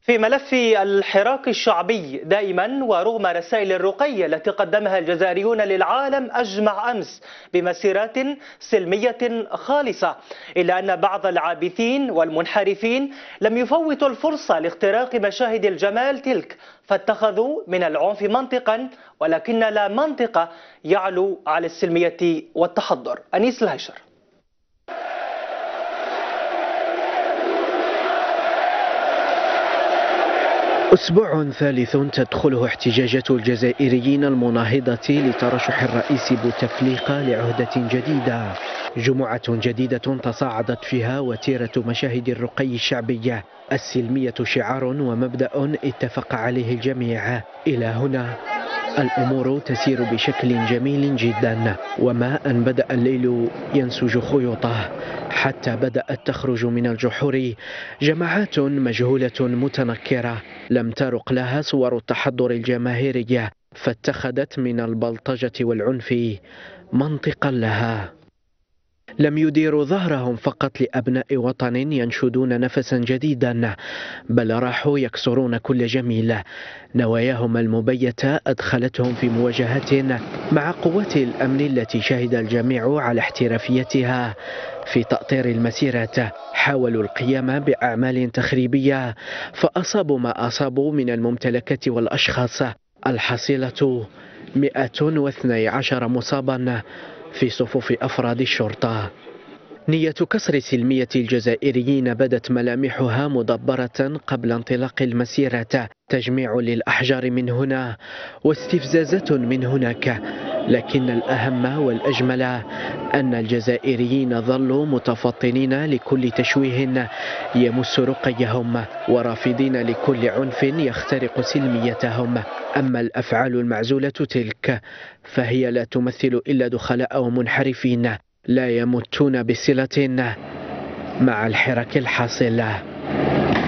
في ملف الحراك الشعبي دائما ورغم رسائل الرقي التي قدمها الجزائريون للعالم أجمع أمس بمسيرات سلمية خالصة، إلا أن بعض العابثين والمنحرفين لم يفوتوا الفرصة لاختراق مشاهد الجمال تلك، فاتخذوا من العنف منطقا، ولكن لا منطق يعلو على السلمية والتحضر. أنيس الهيشر. أسبوع ثالث تدخله احتجاجات الجزائريين المناهضة لترشح الرئيس بوتفليقة لعهدة جديدة. جمعة جديدة تصاعدت فيها وتيرة مشاهد الرقي الشعبية. السلمية شعار ومبدأ اتفق عليه الجميع. إلى هنا الأمور تسير بشكل جميل جدا، وما أن بدأ الليل ينسج خيوطه حتى بدأت تخرج من الجحور جماعات مجهولة متنكرة لم ترق لها صور التحضر الجماهيرية، فاتخذت من البلطجة والعنف منطقا لها. لم يديروا ظهرهم فقط لأبناء وطن ينشدون نفسا جديدا، بل راحوا يكسرون كل جميل. نواياهم المبيتة أدخلتهم في مواجهة مع قوات الأمن التي شهد الجميع على احترافيتها في تأطير المسيرات. حاولوا القيام بأعمال تخريبية فأصابوا ما أصابوا من الممتلكات والأشخاص. الحصيلة 112 مصابا في صفوف أفراد الشرطة. نية كسر سلمية الجزائريين بدت ملامحها مدبرة قبل انطلاق المسيرة، تجميع للأحجار من هنا واستفزازات من هناك، لكن الأهم والأجمل أن الجزائريين ظلوا متفطنين لكل تشويه يمس رقيهم ورافضين لكل عنف يخترق سلميتهم. أما الأفعال المعزولة تلك فهي لا تمثل إلا دخلاء ومنحرفين لا يمتون بصلة مع الحراك الحاصل.